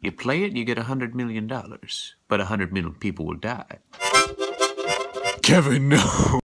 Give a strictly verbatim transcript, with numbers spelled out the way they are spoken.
You play it, you get a hundred million dollars, but a hundred million people will die. Kevin, no.